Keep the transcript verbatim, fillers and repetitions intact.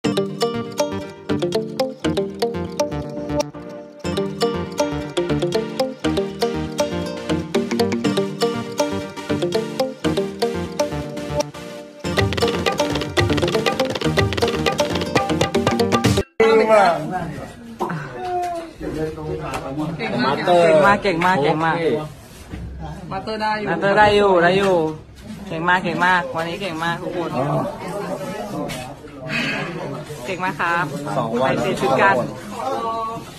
มาเตอร์เก่งมากเก่งมากเก่งมากมาเตอร์ได้อยู่มาเตอร์ได้อยู่ได้อยู่เก่งมากเก่งมากวันนี้เก่งมากทุกคนเก่งมากครับไปเสียชุดกัน